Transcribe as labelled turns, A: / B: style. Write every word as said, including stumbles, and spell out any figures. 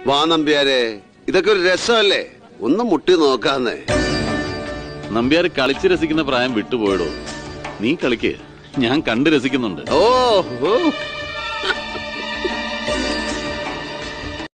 A: വാ നമ്പ്യാരെ, ഇതൊക്കെ ഒരു രസമല്ലേ, ഒന്ന് മുട്ടി നോക്കാന്നേ.
B: നമ്പ്യാര് കളിച്ച് രസിക്കുന്ന പ്രായം വിട്ടുപോയടോ. നീ കളിക്ക്, ഞാൻ കണ്ട് രസിക്കുന്നുണ്ട്.
A: ഓ